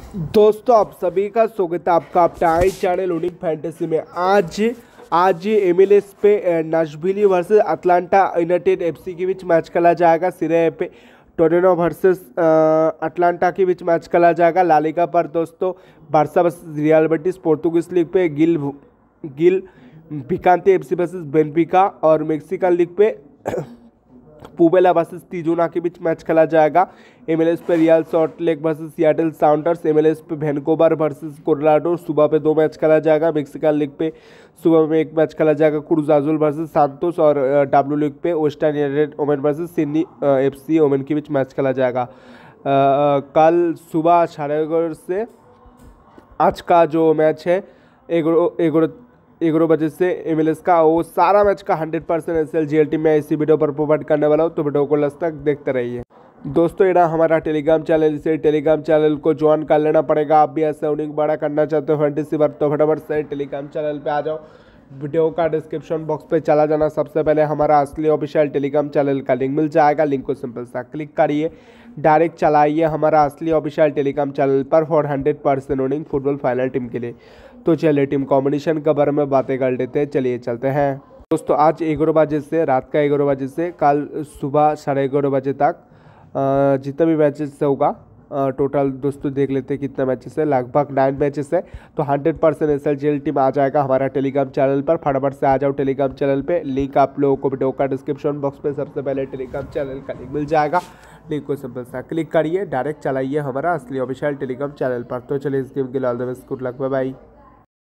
दोस्तों आप सभी का स्वागत है आपका अपना चैनल यूनिक फैंटेसी में। आज एमएलएस पे Nashville versus Atlanta United FC के बीच मैच खेला जाएगा। सीरीए ए पे टोरिनो वर्सेस अटलांटा के बीच मैच खेला जाएगा। ला लीगा पर दोस्तों Barca versus Real Betis, Portuguese league पे Gil Vicente FC versus Benfica और मेक्सिकन लीग पे पुबेला वर्सेस तिजुना के बीच मैच खेला जाएगा। एमएलएस पे Real Salt Lake versus Seattle Sounders, MLS पे वैनकूवर वर्सेस कोलोराडो सुबह पे 2 मैच खेला जाएगा। मेक्सिकन लीग पे सुबह में 1 मैच खेला जाएगा। क्रूज अजुल वर्सेस सांतोस और डब्ल्यू लीग पे Western United women versus Sydney FC women के बीच मैच खेला जाएगा। कल सुबह 11:30 से आज का जो मैच है 11 बजे से एमएलएस का वो सारा मैच का 100% एसएल जीएलटी में इसी वीडियो पर प्रोवाइड करने वाला हूँ, तो वीडियो को लास्ट तक देखते रहिए। दोस्तों ये ना हमारा टेलीग्राम चैनल, इसे टेलीग्राम चैनल को ज्वाइन कर लेना पड़ेगा। आप भी ऐसा यूनिक बड़ा करना चाहते हो फैंटेसी पर तो फटाफट से टेलीग्राम चैनल पे आ जाओ। वीडियो का डिस्क्रिप्शन बॉक्स पे चला जाना, सबसे पहले हमारा असली ऑफिशियल टेलीग्राम चैनल का लिंक मिल जाएगा। लिंक को सिंपल सा क्लिक करिए, डायरेक्ट चलाइए हमारा असली ऑफिशियल टेलीग्राम चैनल पर for 100% winning football final team के लिए। तो चलिए टीम कॉम्बिनेशन के बारे में बातें कर लेते हैं, चलिए चलते हैं। दोस्तों आज 11 बजे से रात का 11 बजे से कल सुबह 11:30 बजे तक जितना भी मैचेस होगा टोटल दोस्तों देख लेते हैं कितना मैचेस है। लगभग 9 मैचेस है, तो 100% एसएलजीएल टीम आ जाएगा हमारा टेलीग्राम चैनल पर। फटाफट से आ जाओ टेलीग्राम चैनल पे। लिंक आप लोगों को वीडियो का डिस्क्रिप्शन बॉक्स पे सबसे पहले टेलीग्राम चैनल का लिंक मिल जाएगा। लिंक को सिंपल सा क्लिक करिए, डायरेक्ट चलाइए हमारा असली ऑफिशियल टेलीग्राम चैनल पर। तो चलिए इस गेम के लिए all the best, good luck, bye bye.